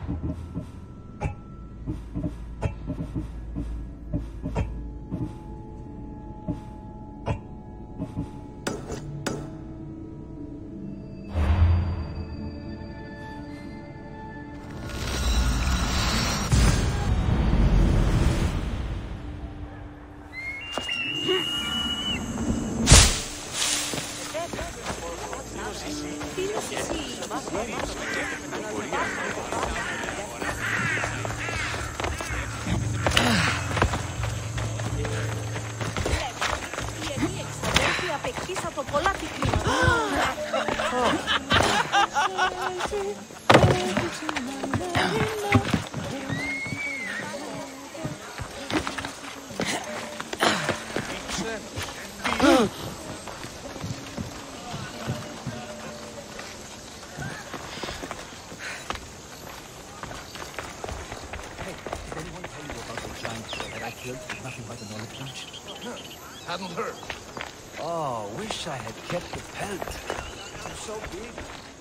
Hadn't heard. Oh, wish I had kept the pelt. It's so big.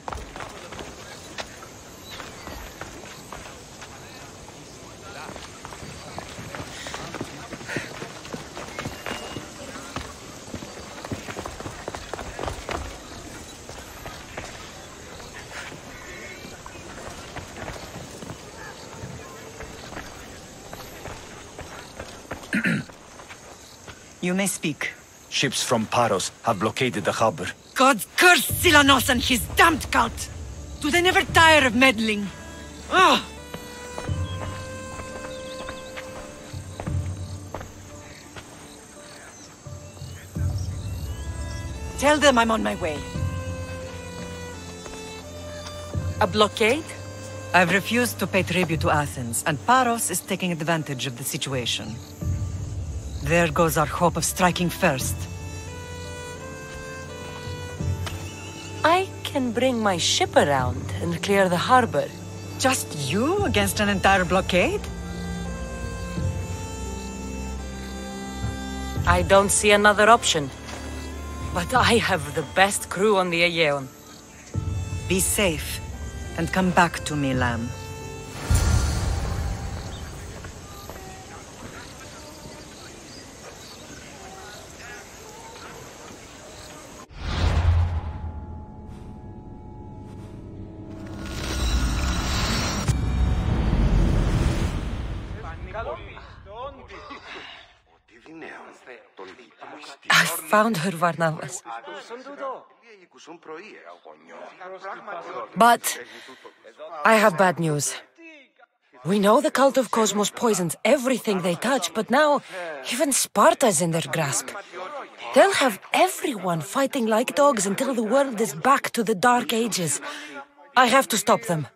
You may speak. Ships from Paros have blockaded the harbor. God curse Silanos and his damned cult! Do they never tire of meddling? Ugh! Tell them I'm on my way. A blockade? I've refused to pay tribute to Athens, and Paros is taking advantage of the situation. There goes our hope of striking first. I can bring my ship around and clear the harbor. Just you against an entire blockade? I don't see another option. But I have the best crew on the Aegean. Be safe, and come back to me, lamb. I found her, Varnavas. But I have bad news. We know the cult of Cosmos poisons everything they touch, but now even Sparta's in their grasp. They'll have everyone fighting like dogs until the world is back to the Dark Ages. I have to stop them.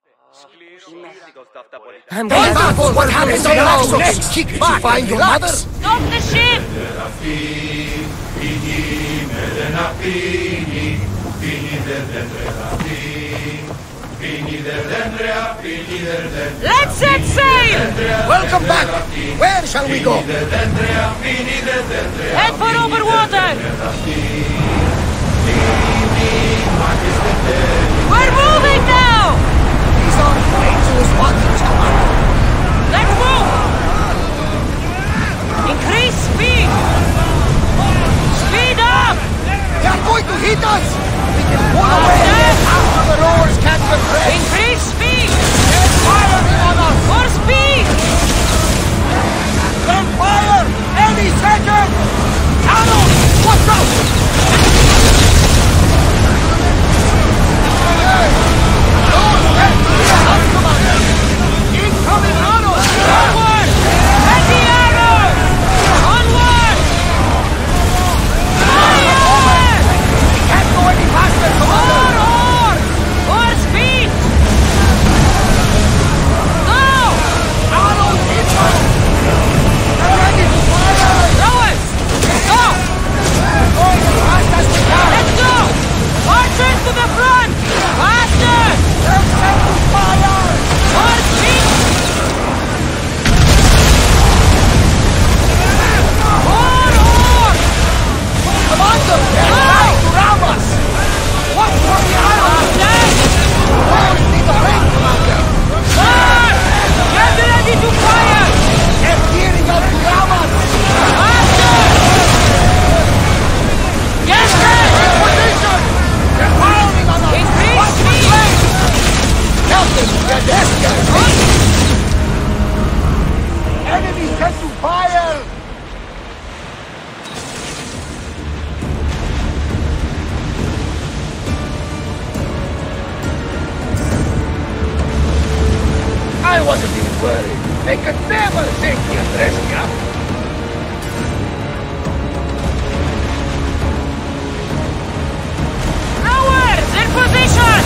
I'm going to... What happens now? Next, did you find your mother? Stop the ship! Let's set sail! Welcome back! Where shall we go? Head for over water! We're moving now! These are dangerous waters, Commander. Let's move! Increase speed! Speed up! They are going to hit us! We can pull away after the rowers catch the prey! Increase speed! There's fire on us! More speed! They're fire! Any second! Paros! Watch out! Incoming arrows! Onward! Heavy arrows! Onward! Fire! We can't go any faster, Commander! More speed! Go! Arrows hit us! They're ready to fire! Rowers! Go! Going worry. They could never take the address camp. Ours! In position!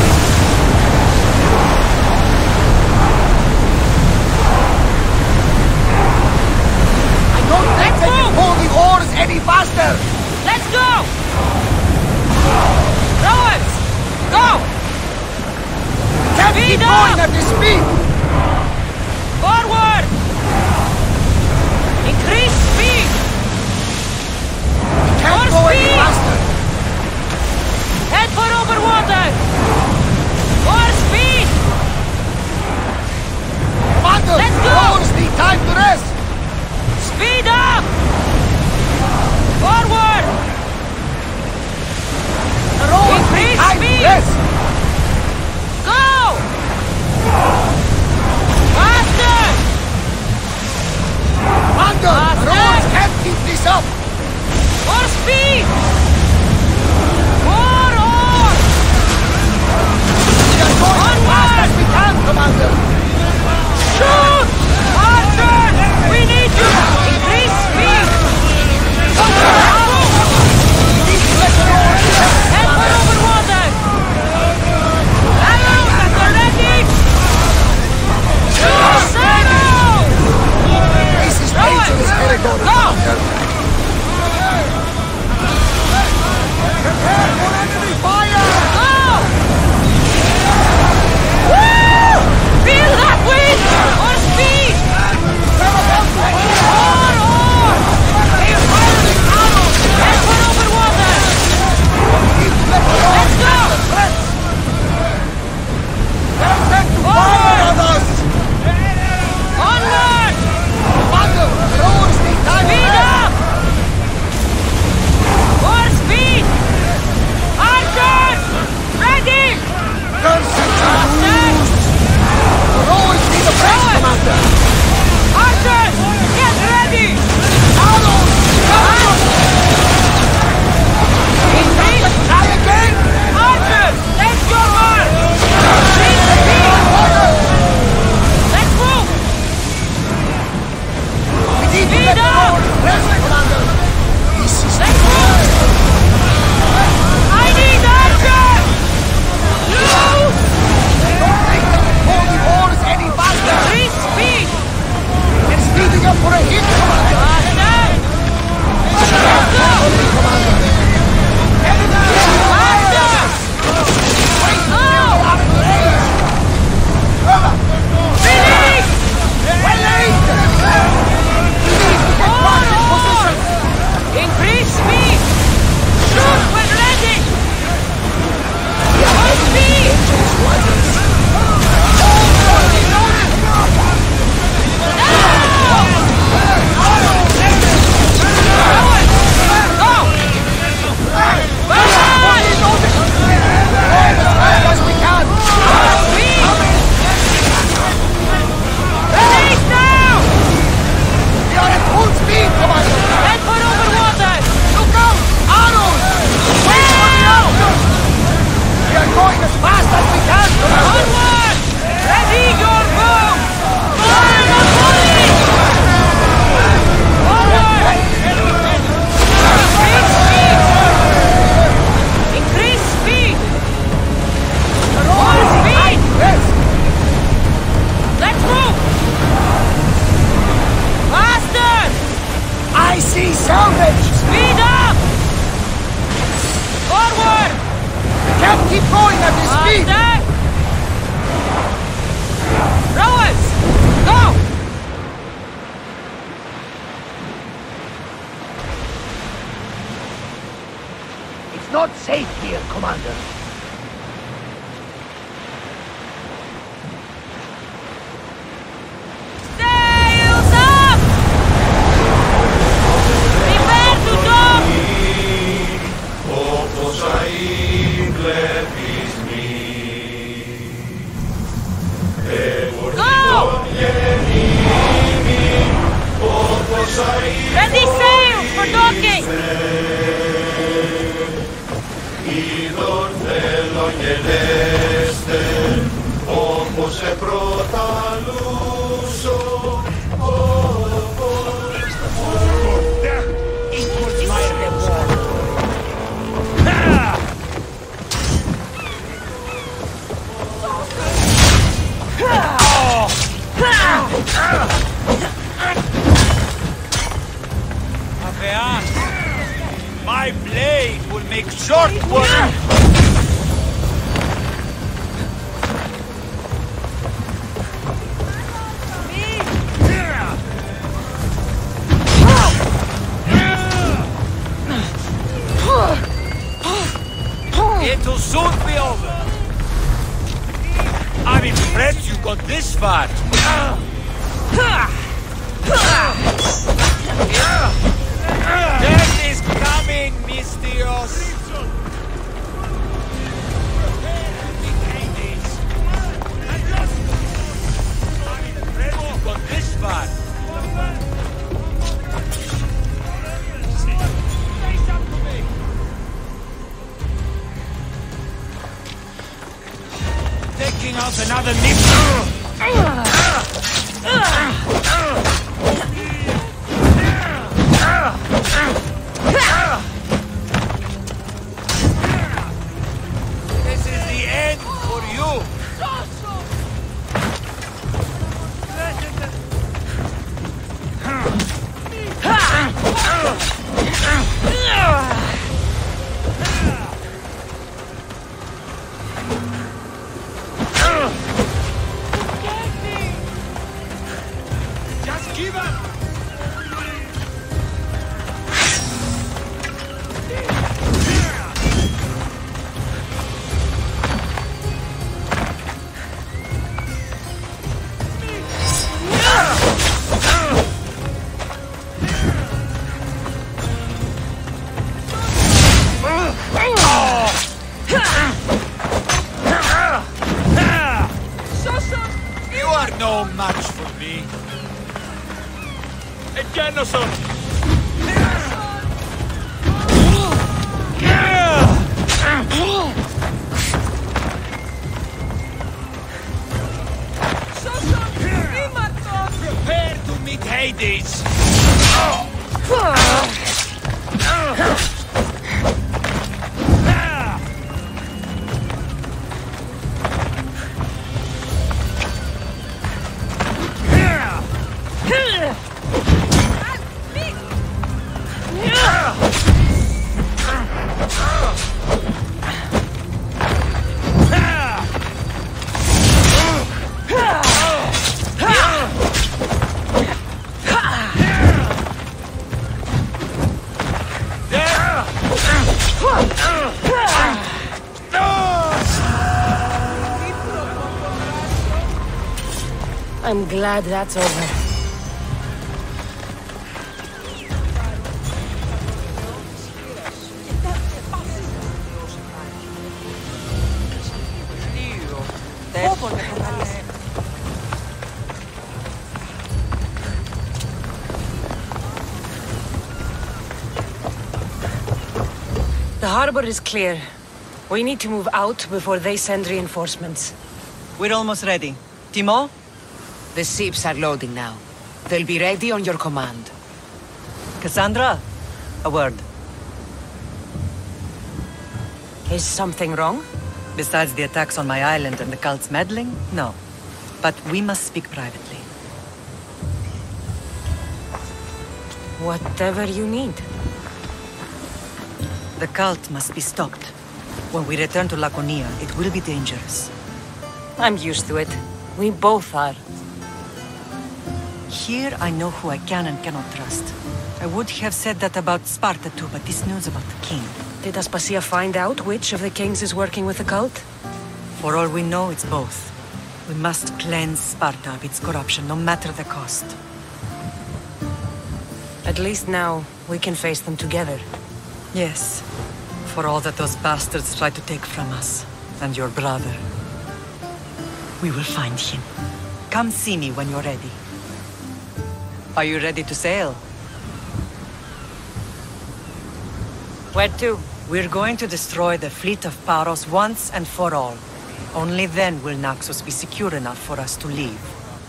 I don't think they can pull the oars any faster. Let's go! Rowers! Go! Can't keep going at this speed. Forward! Increase speed! Can't go any faster. Head for over water! More speed! Commander, Let's go! oars need time to rest. Speed up! Forward! The rowers need Increase time speed. to rest. Go! Faster! Commander, the rowers can't keep this up. More speed! More oars! We are going as fast as we can, Commander. Shoot! Archers! We need you! Increase speed! We need to let the rowers rest. Head for over water! Arrows at the ready! Shoot! Arrows! This is dangerous territory, Go! Commander. Prepare for enemy fire! Go! Woo! Feel that wind! More speed! More oars! Head for over water! Let's go! They're set to fire on us! Onward! Commander, the rowers need time to Speed rest. up! More speed! Archers! Ready! Curse and Faster! the rowers need a break, Commander. Archers! Get ready! Arrows! Increase! Try again! Archers! Take your mark! Increase speed! Let's move! We need to let the rowers rest, Commander. This is Let's move! I need archers! You! Don't think they can pull the oars any faster. Increase speed! They're speeding up for a hit, Commander. Faster! Let's go! Commander. Faster! Go! Out of range. Finish! Well aimed. We need to get back in position. Increase speed! Shoot when ready! More speed! As we can. Finish now! We are at full speed, Commander. Head for over water! Look out! Arrows! Wait for the arrows! We are going as fast as we can, Commander. Onward! Ready your bow! Fire the volley! Forward! Increase speed! Increase speed! More speed! Rest. Let's move! Faster! I see salvage. Speed up! Forward! We can't keep going at this speed. Faster! Rowers! Go! It's not safe here, Commander. Sails up! Prepare to dock! Όπως αεί βλέπεις μη. Go! Όπως αεί Ready sails for docking! είδον θέλω γενέστε, όπως σε προταλούσω short one! It'll soon be over. I'm impressed you got this far. Death is coming, Mistios. I'm impressed you got this far. Taking out another nip. This is the end for you. Just give up. You are no match for me. Genoson! Prepare to meet Hades! I'm glad that's over. The harbor is clear. We need to move out before they send reinforcements. We're almost ready. Timo? The ships are loading now. They'll be ready on your command. Cassandra? A word. Is something wrong? Besides the attacks on my island and the cult's meddling? No. But we must speak privately. Whatever you need. The cult must be stopped. When we return to Laconia, it will be dangerous. I'm used to it. We both are. Here I know who I can and cannot trust. I would have said that about Sparta too, but this news about the king... Did Aspasia find out which of the kings is working with the cult? For all we know, it's both. We must cleanse Sparta of its corruption, no matter the cost. At least now, we can face them together. Yes. For all that those bastards tried to take from us. And your brother. We will find him. Come see me when you're ready. Are you ready to sail? Where to? We're going to destroy the fleet of Paros once and for all. Only then will Naxos be secure enough for us to leave.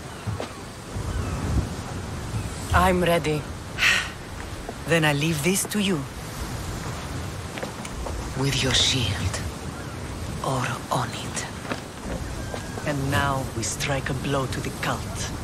I'm ready. Then I leave this to you. With your shield. Or on it. And now we strike a blow to the cult.